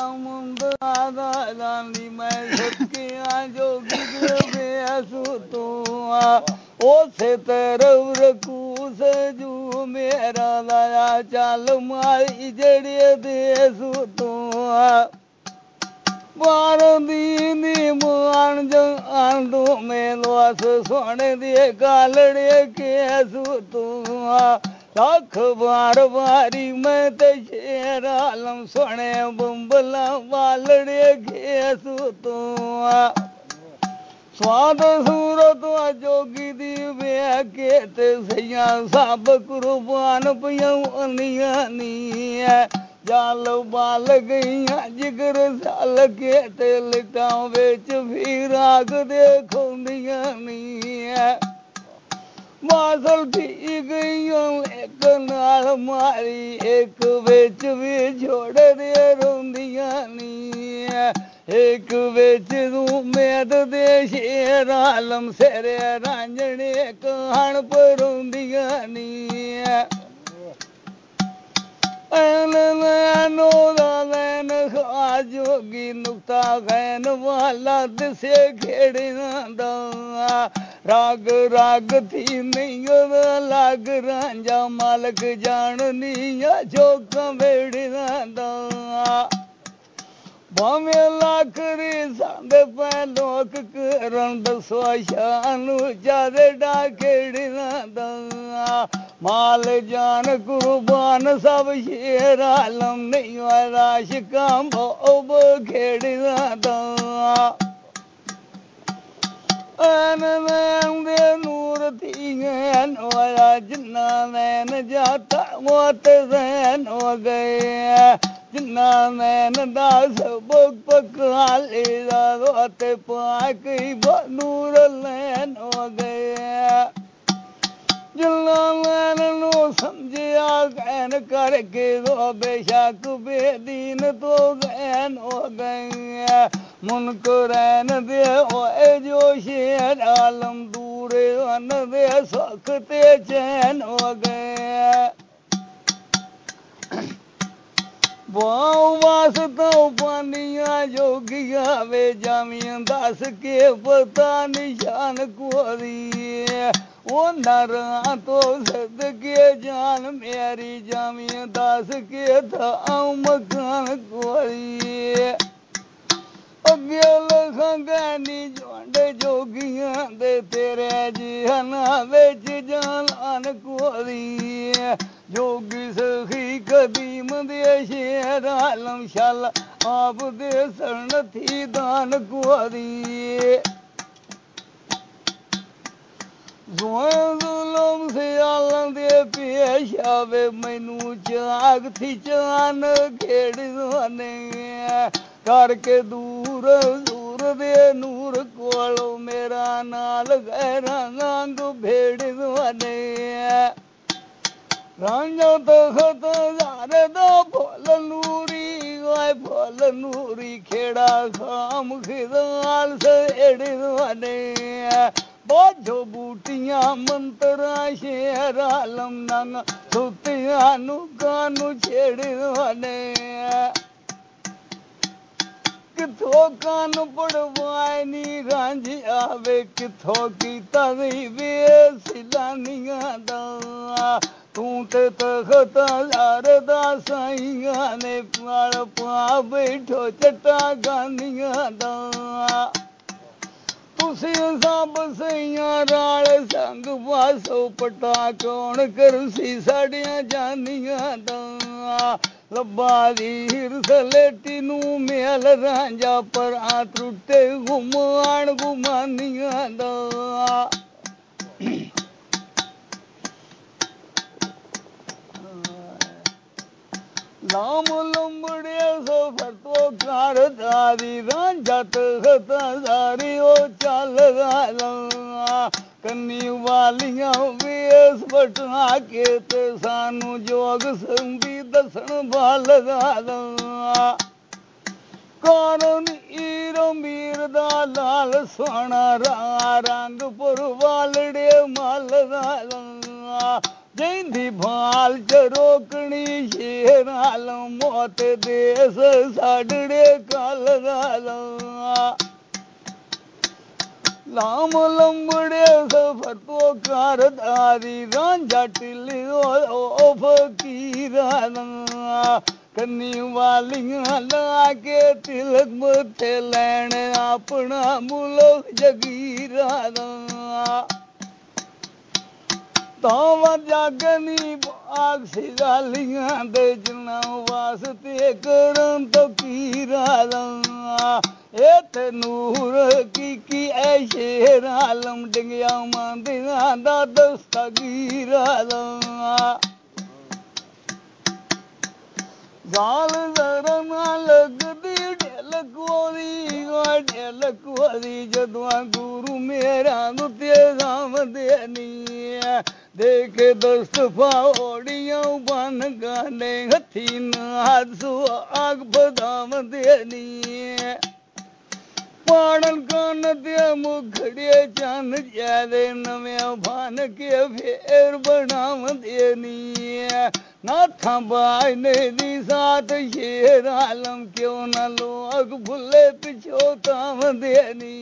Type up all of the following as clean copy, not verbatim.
ਮੁੰਦਰਾ ਦਾ ਲਾਂਦੀ ਮੈਂ ਸੁੱਕਿਆ ਜੋਗੀ ਦੇ ਬੇਸੂ ਤੂੰ ਆ ਉਸੇ ਤਰ੍ਹਾਂ ਰਕੂਸ ਜੂ ਮੇਰਾ ਲਾਇਆ ਚੱਲ ਮਾਈ ਜਿਹੜੇ ਦੇਸੂ ਤੂੰ ਆ ਬਾਰਦੀ ਨੀ ਮਾਨ ਜੰਦੂ ਮੇਲੋਸ ਸੋਹਣੇ ਦੇ ਗਾਲੜੇ ਕੇਸੂ ਤੂੰ ਆ ਲੱਖ ਵਾਰ ਵਾਰੀ ਮੈਂ ਤੇ ਸ਼ੇਰ ਆਲਮ ਸੋਹਣੇ ਬੰਬਲਾ ਵਾਲੜੇ ਕੇਸੂ ਤੂੰ ਆ ਸਵਾਦ ਸੂਰਤ ਜੋਗੀ ਦੀ ਵੇਖ ਕੇ ਤੇ ਸਈਆਂ ਸਭ ਕੁਰਬਾਨ ਪਈਆਂ ਨੀਆਂ ਨੀ ਜਲ ਬਾਲ ਗਈਆਂ ਜਿਗਰ ਸਲ ਕੇ ਤੇ ਲਿਟਾਂ ਵਿੱਚ ਵੀ ਰਾਗ ਦੇਖਾਉਂਦੀਆਂ ਨੀ ਮਾਸਲ ਪੀ ਗਈਆਂ ਇੱਕ ਨਾਲ ਮਾਰੀ ਇੱਕ ਵਿੱਚ ਵੀ ਛੋੜਦੇ ਰੋਂਦੀਆਂ ਨੀ ਇੱਕ ਵਿੱਚ ਤੂੰ ਮੇਦ ਦੇ ਸ਼ੇਰ ਆਲਮ ਸਿਰੇ ਰਾਂਝਣੇ ਕਹਾਣ ਪਰੋਂਦੀਆਂ ਨੀ ਐਨੋ ਦਾ ਲੈਨ ਖਾ ਜੋਗੀ ਨੁਕਤਾ ਖੈਨ ਵਾਲਾ ਦਿਸੇ ਖੇੜਨਾ ਦਾ ਰਾਗ ਰਾਗ ਥੀ ਨਹੀਂ ਲੱਗ ਰਾਂਝਾ ਮਾਲਕ ਜਾਣਨੀ ਜੋਕਾਂ ਵੇੜਨਾ ਦਾ ਭਾਵੇਂ ਲੱਖ ਰੀ ਸੰਦ ਪੈ ਲੋਕ ਕਰਨ ਦਸੋ ਸ਼ਾਨ ਜਾਦੇ ਡਾ ਖੇੜਨਾ ਦਾ ਮਾਲ ਜਾਨ ਕੁਰਬਾਨ ਸਭ ਸ਼ੇਰ ਆਲਮ ਨਹੀਂ ਆਸ਼ਿਕਾਂ ਭੋਬ ਖੇੜਨਾ ਦਾ ਐਨ ਨੈਣ ਦੇ ਨੂਰ ਧੀਆਂ ਨੋਇਆ ਜਿੰਨਾ ਨੈਣ ਜਾਤਾ ਮੋਤ ਜ਼ੈਨ ਹੋ ਗਏ ਜਿੰਨਾ ਨੈਣ ਦਾ ਸਬਕ ਪਕਾਲੇ ਦਾ ਰੋਤੇ ਪਾਕੀ ਨੂਰ ਲੈਨ ਹੋ ਗਏ ਜਿੰਨਾ ਨੈਣ ਨੂੰ ਸਮਝਿਆ ਗੈਨ ਕਰਕੇ ਰੋ ਬੇਸ਼ੱਕ ਬੇਦੀਨ ਤੋਂ ਗੈਨ ਹੋ ਗਏ ਮੁਨਕਰੈਨ ਦੇ ਹੋਏ ਜੋ ਸ਼ੇਰ ਆਲਮ ਦੂਰੇ ਵਨ ਦੇ ਸੁਖ ਤੇ ਚੈਨ ਹੋ ਗਏ ਵਾਉ ਵਾਸਤਾ ਪਾਨੀਆਂ ਜੋਗੀਆਂ ਵੇ ਜਾਮੀਆਂ ਦੱਸ ਕੇ ਪਤਾ ਨਿਸ਼ਾਨ ਕੋਰੀ ਉਹ ਨਰਾਂ ਤੋਂ ਸਦਕੇ ਜਾਨ ਮੇਰੀ ਜਾਮੀਆਂ ਦੱਸ ਕੇ ਥਾਂ ਮਕਾਨ ਕੋਰੀ ਅੱਗੇ ਲਖਾਂ ਗੈਨੀ ਜੋਂਡੇ ਜੋਗੀਆਂ ਦੇ ਤੇਰੇ ਜਹਾਨਾ ਵਿੱਚ ਜਾਨ ਕੋਰੀ ਜੋਗੀ ਸਖੀ ਕਦੀਮ ਦੇ ਸ਼ੇਰ ਆਲਮ ਸ਼ਾਲ ਆਪ ਦੇ ਸਰਨ ਥੀ ਦਾਨ ਕੋਰੀ ਜ਼ੁਲਮ ਸਿਆਲਾਂ ਦੇ ਪੇਸ਼ ਆਵੇ ਮੈਨੂੰ ਜਾਗ ਥੀ ਚਾਨ ਖੇੜਨੇ ਕਰਕੇ ਦੂਰ ਦੂਰ ਦੇ ਨੂਰ ਕੋਲੋਂ ਮੇਰਾ ਨਾਲ ਗੈਰਾਂ ਵਾਂਗ ਭੇੜਨੇ ਰਾਂਝਾ ਤਖਤ ਯਾਰ ਦਾ ਫੁੱਲ ਨੂਰੀ ਓਏ ਫੁੱਲ ਨੂਰੀ ਖੇੜਾ ਖਾਮ ਖਿਦਾਲ ਸੇੜਨੇ ਬਾਝੋ ਬੂਟੀਆਂ ਮੰਤਰਾਂ ਸ਼ੇਰ ਆਲਮ ਨੰਗ ਸੁੱਤਿਆਂ ਨੂੰ ਕਾਨੂੰ ਛੇੜਨੇ ਕਿਥੋਂ ਕੰਨ ਪੜਵਾਏ ਨੀ ਰਾਂਝੀ ਆਵੇ ਕਿਥੋਂ ਕੀਤਾ ਨਹੀਂ ਵੇ ਸਿਲਾਨੀਆਂ ਦਾ ਤੂੰ ਤੇ ਤਖਤ ਯਾਰ ਦਾ ਸਾਈਆਂ ਨੇ ਪਾਲ ਪਾ ਬੈਠੋ ਚੱਟਾ ਗਾਨੀਆਂ ਦਾ ਤੁਸੀਂ ਸਭ ਸਈਆਂ ਰਾਲ ਸੰਗ ਵਾਸੋ ਪਟਾ ਕੌਣ ਕਰਸੀ ਸਾਡੀਆਂ ਜਾਨੀਆਂ ਦਾ ਲੱਭਾ ਦੀ ਹਿਰਸ ਲੇਟੀ ਨੂੰ ਮੇਲ ਰਾਂਝਾ ਪਰਾਂ ਟੁੱਟੇ ਗੁਮਾਨ ਗੁਮਾਨੀਆਂ ਦਾ ਨਾਮ ਲੰਬੜੇ ਸਫਰ ਤੋਂ ਕਰਦਾਰੀ ਰਾਂਝਾ ਤਖਤ ਜ਼ਾਰੀ ਉਹ ਚੱਲ ਗਾਲਾਂ ਕੰਨੀ ਵਾਲੀਆਂ ਵੇਸ ਬਟਾ ਕੇ ਤੇ ਸਾਨੂੰ ਜੋਗ ਸੰਦੀ ਦੱਸਣ ਵਾਲ ਗਾਲਾਂ ਕਾਰਨ ਈਰੋ ਮੀਰ ਦਾ ਲਾਲ ਸੋਹਣਾ ਰੰਗ ਪੁਰ ਵਾਲੜੇ ਮਲ ਗਾਲਾਂ जैंदी भाल च रोकनी शेर आलम मौत देस साडड़े कल गाला लाम लंबड़े सफर तो कारदारी रांझा टिल्ली ओ फकीरा कन्नी वालियां ला के तिलक मथे लैन अपना मुल्क जगीरा तावा जागनी बाग सिगालियां दे जना वास्ते करन तो कीरा ते नूर की ऐ शेर आलम डिंगिया मंदिया दा दस्तगीरा गाल जरा ना लगदी ढेलक वाली जदवा गुरु मेरा नुते गाम देनी देख दस्त फाड़ियां बन गाने हथी नाद सु आग बदाम देनी पाड़न कान दे मुखड़े चन ज्यादे नव्या भान के फेर बनाम देनी नाथा बाई ने दी साथ शेर आलम क्यों न लोग भुले पिछो ताम देनी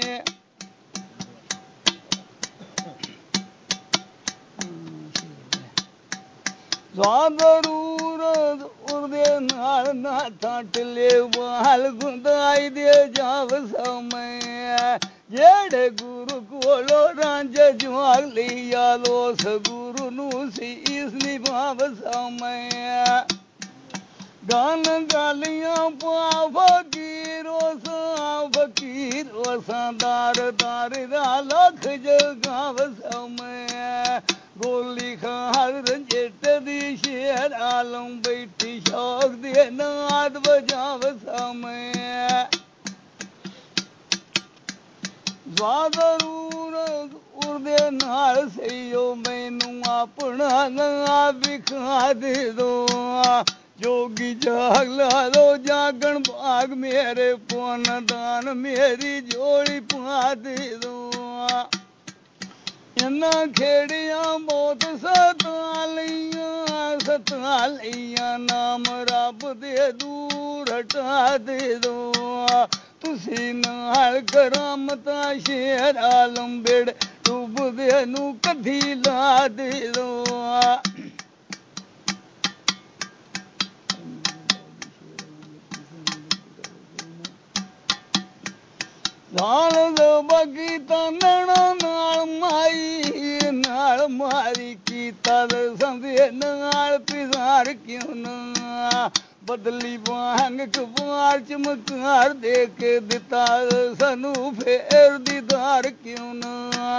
जरूर उर्दे नाल नाथा टिले बाल गुंदाई दे जाव समय जेड़े गुरु कोलो रांझ जवाग लिया लोस गुरु नु सीस निभाव समय गान गालियां पाव फकीरो दार लख जगाव समय गोली खार रंजेट दी शेर आलम बैठी शौक दे नाद बजाव समय जरूर उर्दे नाल सही मैनू अपना ना विखा दे दो जोगी जाग ला दो जागन भाग मेरे पुन दान मेरी जोड़ी पा दे दो इन्ना खेड़ियां बहुत सता लिया नाम रब दे दूर हटा दे दो तुसी नाल करामता शेर आलम बेड़ डूब दे नू कधी ला दे दो नाल दो बगी तनना नाल मारी की तर संदे नाल पिसार क्यों ना बदली बांग कबार चमकार दे के दिता सनू फेर दीदार क्यों ना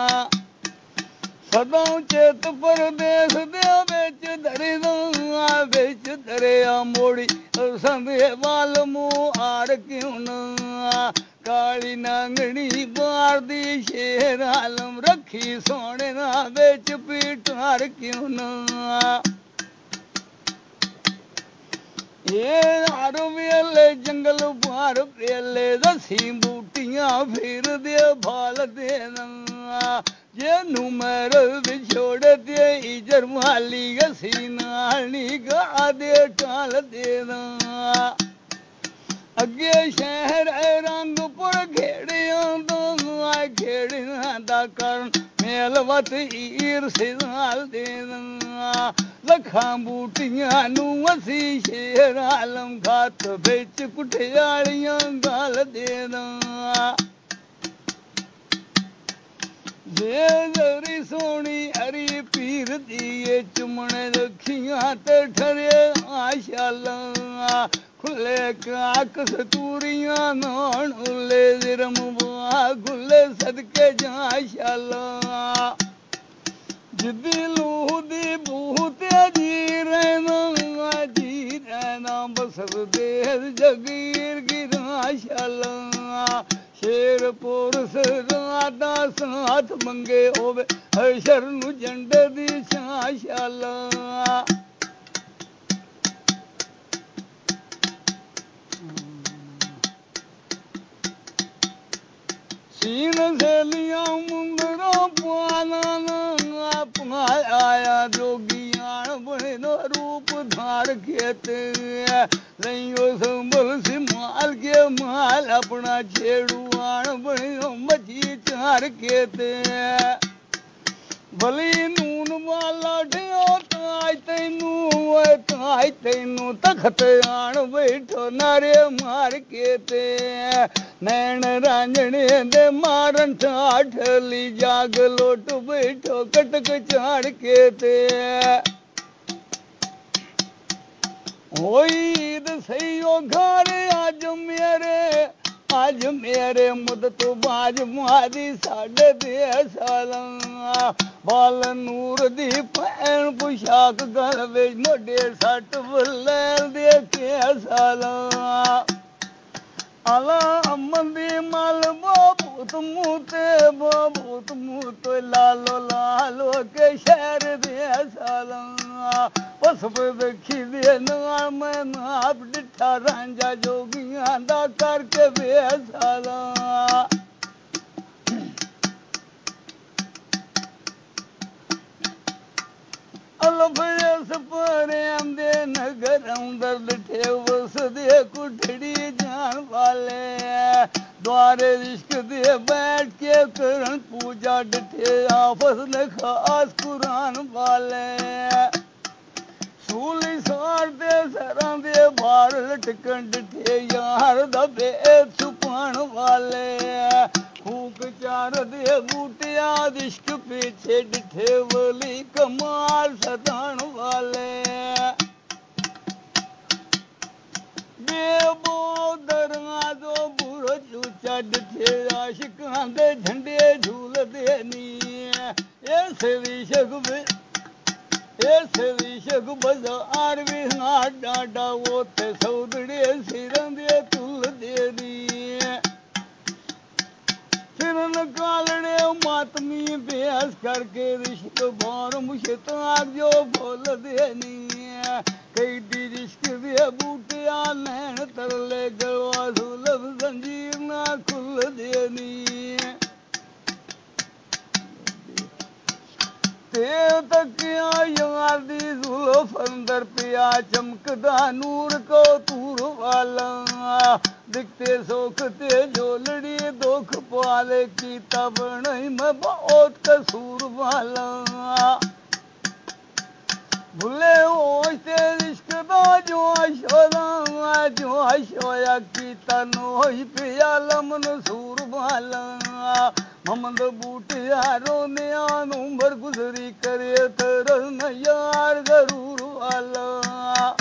सदा चेत परदेस दे बिच दरिया मोड़ी संदे वाल मुँह आर क्यों ना काली नांगनी बार दी शेर आलम रखी सोने ना बेच पीटार क्यों ना ये हर वेले जंगल बार वेले दसी बूटियां फिर दे भाल देना जे नुमर बिछोड़ दे इजर माली गसी नानी गा दे टाल देना अगे शहर रंगपुर खेड़ियां दा करन मेलवत ईर सिदाल देना लखा बूटियां नू असी शेर आलम खात बिच कुठियालियां गाल देना जे जरी सोनी हरी पीर दिए चुमन रखियां ते ठरे आशाला खुले काक सतूरियां नौन उले जिरम खुले सदके जा शाला जिदी लूह दी बूह जी रहना बसर देर जगीर गिरा शाला शेरपुर सरादा साथ मंगे होवे हशर नु जंड दी शाला सीन से लिया मुंगरा पाना अपना आया जोगी नो रूप धार खेते लइयो संभल से माल के माल अपना छेड़ुआण बनियो मची चार खेते भली नून वाला ढियो ताई तैनू तखत आण बैठो नारे मार के ते नैन रांझणे दे मारन ठाठली जाग लोट बैठो कटक चाड़ के ते होई सही घर आज मेरे मुद तो बाज मारी 10.5 साल बाल नूर दी पैन पोशाक गल विच मोढे 60 बल्लैल दे के साल आला अमन दी मल बहुत मूते लालो के शहर दे साल पसप देखी दे नाल मैं नाप डिठा रांझा जोगियां दा करके बेसाला अलफड़े सपरे आंदे नगर अंदर डिठे वस दे कुठड़ी जान वाले द्वारे इश्क दे बैठ के करन पूजा डिठे आपस में खास कुरान वाले सूली सार दे सरां दे बार लटकन डिठे यार दबे छुपान वाले फूक चार दे बूटिया इश्क पीछे डिठे वली कमाल सदान वाले बेबो दरवाजो बुरो चूचा डिठे आशिकां दे झंडे झूल दे नी ऐसे विशक बाजार भी ना डाडा वो ते सौदड़े सिरं दे तुल दे दी सिरन कालड़े मातमी बेस करके रिश्क बार मुश्ताक जो बोल देनी कई दी रिश्क दे बूटिया नैन तरले गलवा सुलभ जंजीर ना खुल देनी तेव तकिया यार दी जुल्फ अंदर पिया चमकदा नूर को तूर वाला दिखते सोख ते जोलड़ी दुख पाले की तब नहीं मैं बहुत कसूर वाला भूले होश ते रिश्क दा जो आशोया की तनोही पिया लमन सूर वाला ममद बूटिया रोने उम्र गुजरी करे तरस न यार गरूर वाला